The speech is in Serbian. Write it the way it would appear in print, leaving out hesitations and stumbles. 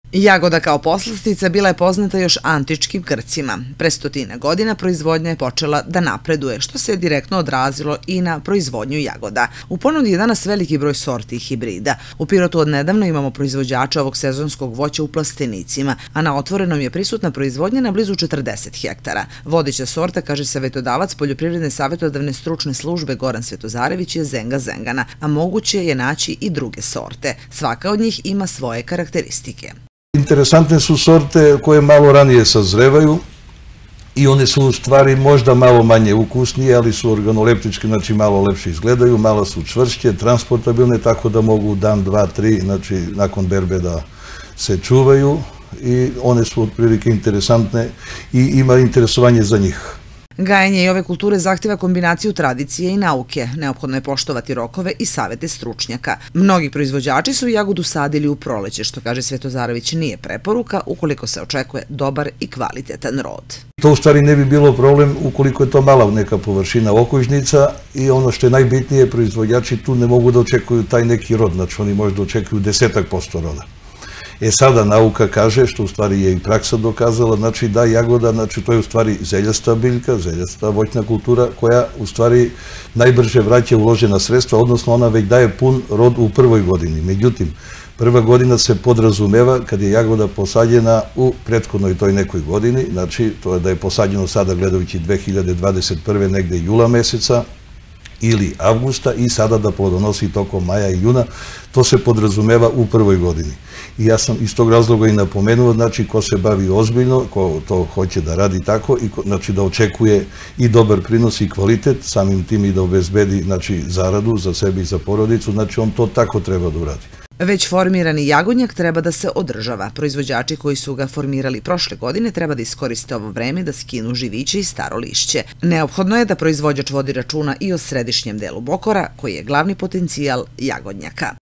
Jagoda kao poslastica bila je poznata još antičkim Grcima. Pre stotine godina proizvodnja je počela da napreduje, što se je direktno odrazilo i na proizvodnju jagoda. U ponudi je danas veliki broj sorti i hibrida. U Pirotu odnedavno imamo proizvođača ovog sezonskog voća u plastenicima, a na otvorenom je prisutna proizvodnja na blizu 40 hektara. Vodeća sorta, kaže savetodavac Poljoprivredne savetodavne stručne službe Goran Svetozarević, je Zenga zengana, a moguće je naći i druge sorte. Svaka od njih ima svoje karakteristike. Interesantne su sorte koje malo ranije sazrevaju i one su u stvari možda malo manje ukusnije, ali su organoleptički, znači malo lepše izgledaju, malo su čvršće, transportabilne, tako da mogu dan, dva, tri, znači nakon berbe da se čuvaju i one su otprilike interesantne i ima interesovanje za njih. Gajenje i ove kulture zahtjeva kombinaciju tradicije i nauke. Neophodno je poštovati rokove i savete stručnjaka. Mnogi proizvođači su jagodu sadili u proleće, što, kaže Svetozarević, nije preporuka ukoliko se očekuje dobar i kvalitetan rod. To u stvari ne bi bilo problem ukoliko je to mala neka površina okućnica i ono što je najbitnije, proizvođači tu ne mogu da očekuju taj neki rod, znači oni možda očekuju 10% roda. Sada nauka kaže, što u stvari je i praksa dokazala, znači da jagoda, znači to je u stvari zeljasta biljka, zeljasta voćna kultura koja u stvari najbrže vraća uložena sredstva, odnosno ona već daje pun rod u prvoj godini. Međutim, prva godina se podrazumeva kad je jagoda posađena u prethodnoj toj nekoj godini, znači to je da je posađeno sada gledajući 2021. negde jula meseca, ili avgusta i sada da plodonosi tokom maja i juna, to se podrazumeva u prvoj godini. I ja sam iz tog razloga i napomenuo, znači ko se bavi ozbiljno, ko to hoće da radi tako, znači da očekuje i dobar prinos i kvalitet, samim tim i da obezbedi zaradu za sebe i za porodicu, znači on to tako treba da uradi. Već formirani jagodnjak treba da se održava. Proizvođači koji su ga formirali prošle godine treba da iskoriste ovo vreme da skinu živiće i staro lišće. Neophodno je da proizvođač vodi računa i o središnjem delu bokora, koji je glavni potencijal jagodnjaka.